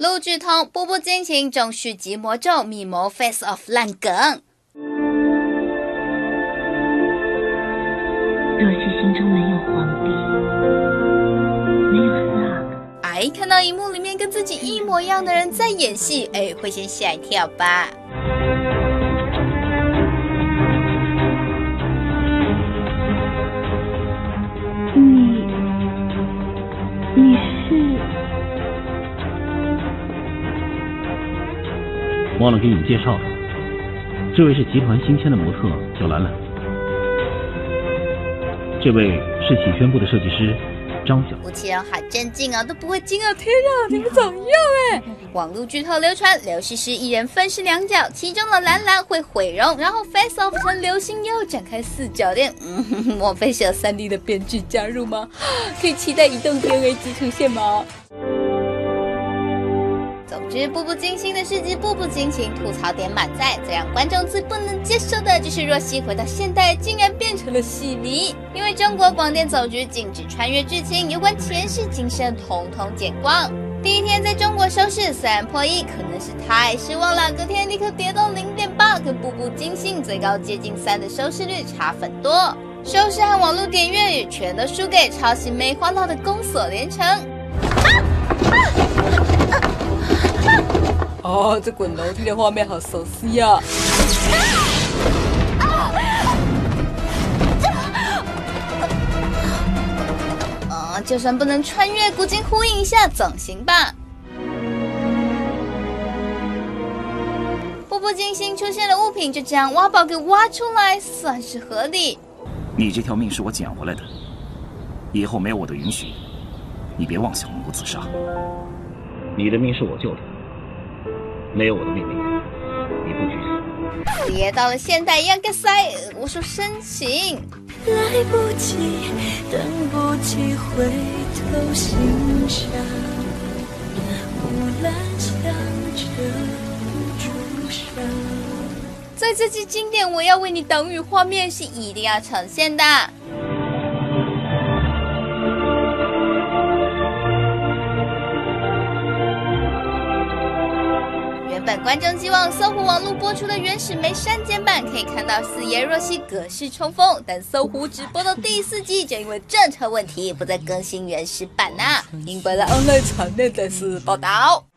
陆剧通《步步惊情》中续集魔咒，密谋 Face Off 烂梗。 若是心中没有皇帝，没有Slug， 看到荧幕里面跟自己一模一样的人在演戏，会先吓一跳吧？ 你是？ 忘了给你介绍了，这位是集团新签的模特，叫兰兰。这位是喜宣部的设计师张小。 夫妻人好镇静啊，都不会惊啊！天啊，你们怎么样？网络剧透流传，刘诗诗一人分饰两角，其中的兰兰会毁容，然后 face off 成流星又展开四角恋。莫非是有3D 的编剧加入吗？可以期待移动 DNA 机出现吗？总之，步步惊心的事迹，步步惊情，吐槽点满载。最让观众最不能接受的就是若曦回到现代，竟然变成了戏迷。因为中国广电总局禁止穿越剧情，有关前世今生统统剪光。第一天在中国收视虽然破亿，可能是太失望了，隔天立刻跌到0.8，跟步步惊心最高接近3的收视率差很多。收视和网络点阅率全都输给抄袭梅花闹的宫锁连城。这滚楼梯的画面好熟悉啊！就算不能穿越，古今呼应一下总行吧。步步惊心出现的物品就这样挖宝给挖出来，算是合理。 你这条命是我捡回来的，以后没有我的允许，你别妄想谋自杀。 你的命是我救的，没有我的命令，你不许死。 别到了现代一样给塞，我说深情。 来不及，等不及，回头欣赏，木兰香着朱砂。 在这期经典我要为你挡雨画面是一定要呈现的。原本观众希望搜狐网络播出的原始没删减版可以看到四爷若曦格式冲锋，但搜狐只播到第4季就因为政策问题不再更新原始版啊，引发了 online 场内的是报道。